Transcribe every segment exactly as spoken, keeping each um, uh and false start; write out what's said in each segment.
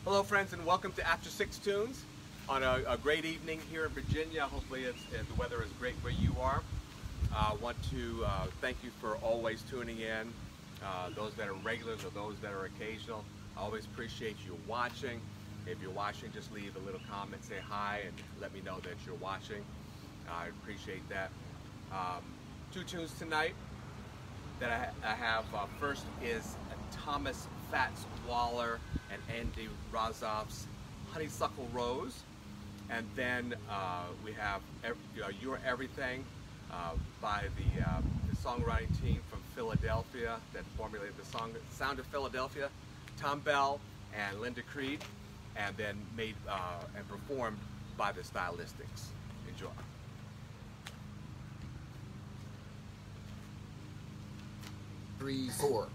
Hello friends, and welcome to After Six Tunes on a, a great evening here in Virginia. Hopefully it's, uh, the weather is great where you are. I uh, want to uh, thank you for always tuning in, uh, those that are regulars or those that are occasional. I always appreciate you watching. If you're watching, just leave a little comment, say hi, and let me know that you're watching. I appreciate that. Um, two tunes tonight that I, I have. Uh, first is Thomas Fats Waller and Andy Razaf's Honeysuckle Rose. And then uh, we have every, you know, You're Everything uh, by the, uh, the songwriting team from Philadelphia that formulated the song Sound of Philadelphia, Thom and Linda Creed, and then made uh, and performed by the Stylistics. Enjoy. Three, four.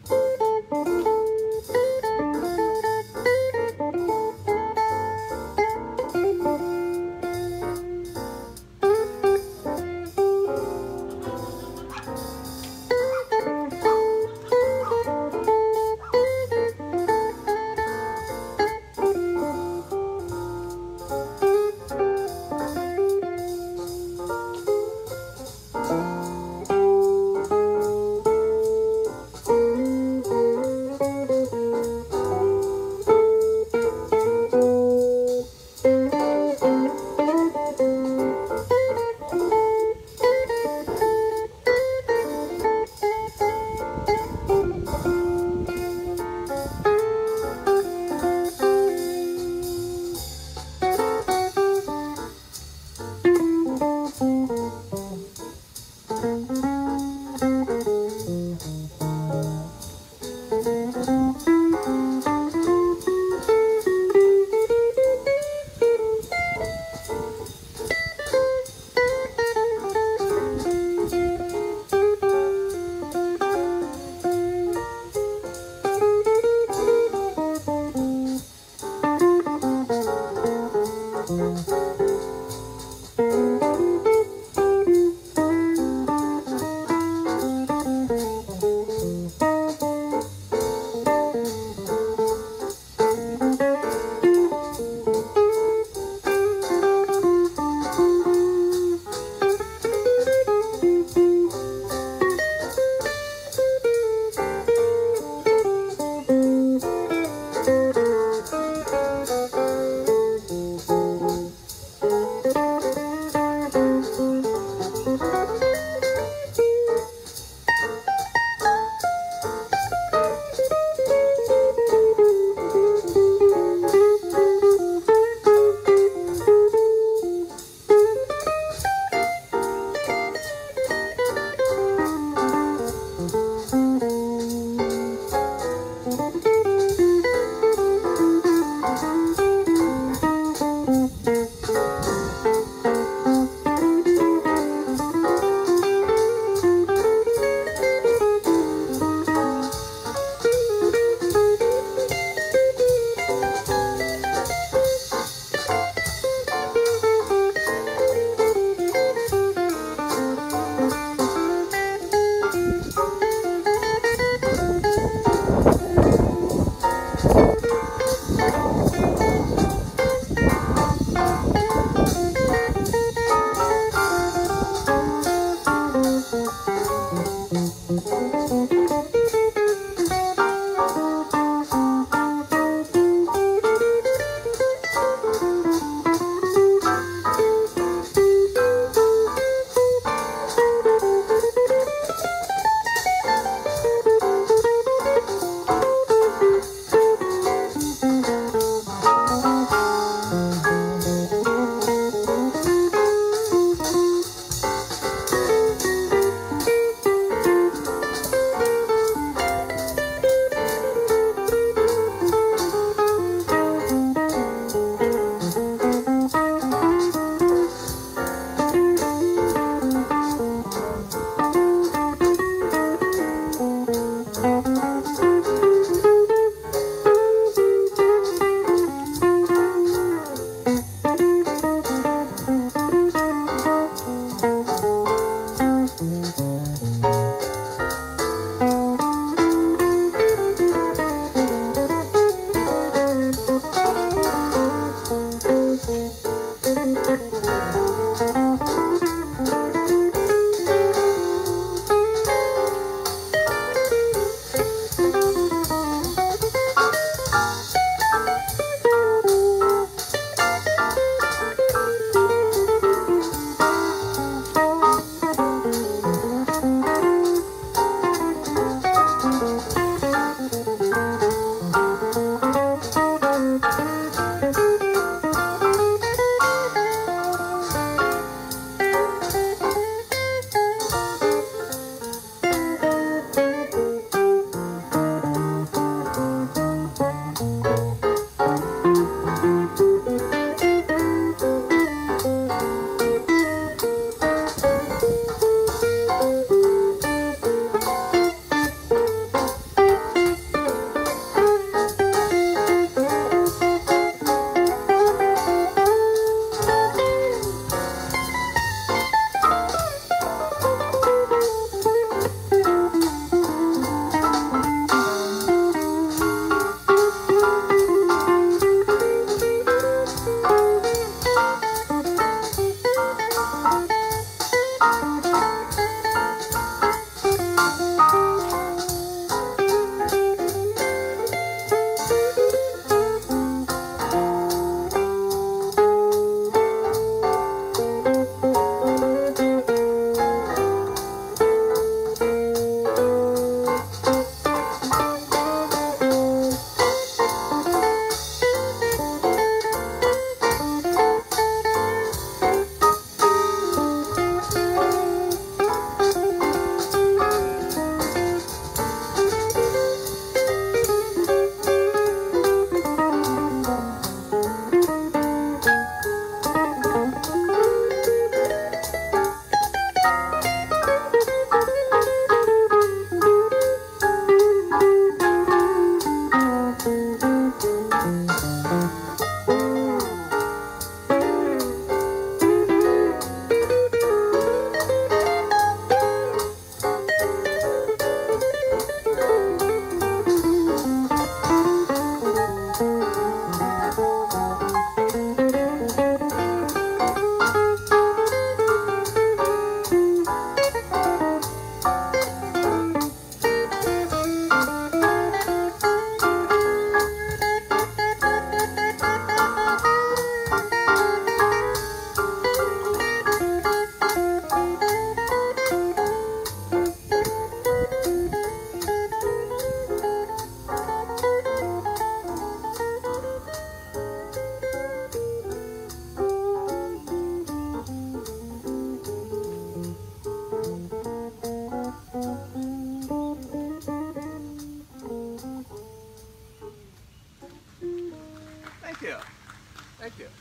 Thank you. Thank you.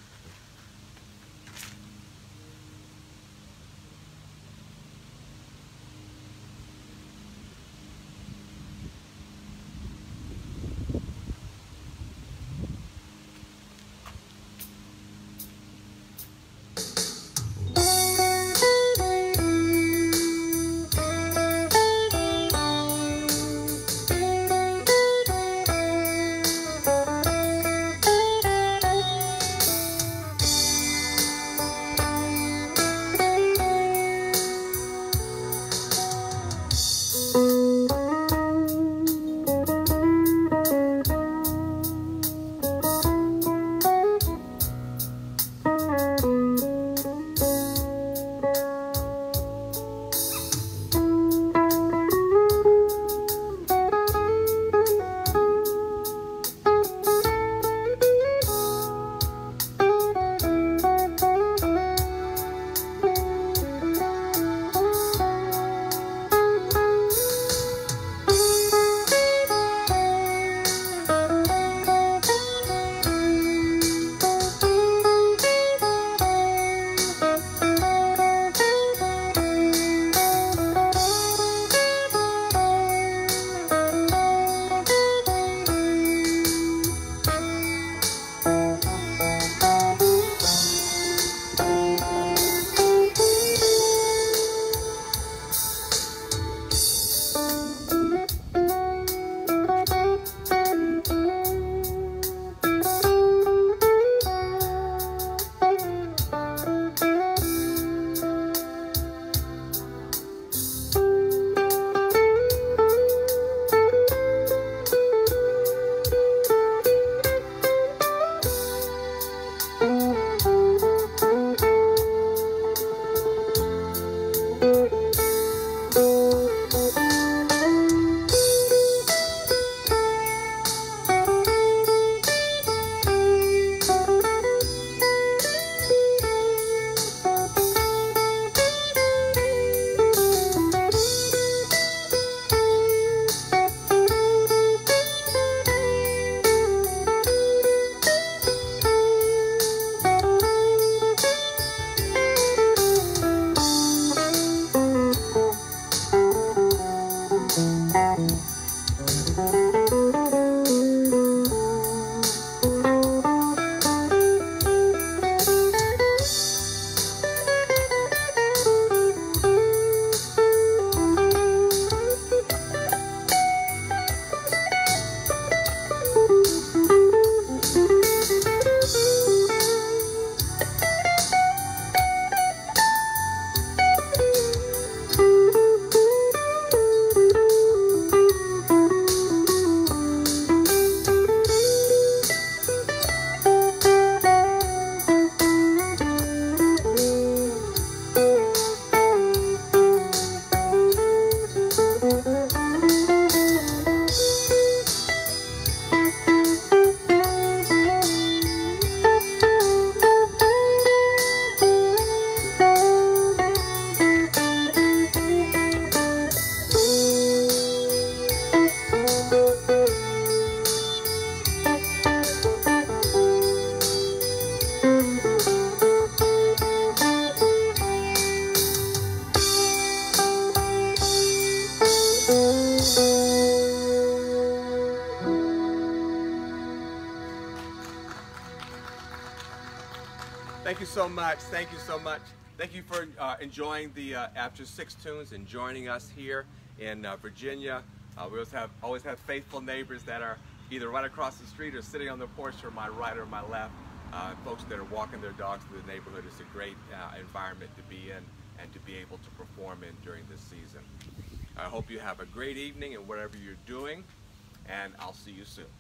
Thank you so much. Thank you so much. Thank you for uh, enjoying the uh, After Six Tunes and joining us here in uh, Virginia. Uh, we always have, always have faithful neighbors that are either right across the street or sitting on the porch to my right or my left. Uh, folks that are walking their dogs through the neighborhood. It's a great uh, environment to be in and to be able to perform in during this season. I hope you have a great evening in whatever you're doing, and I'll see you soon.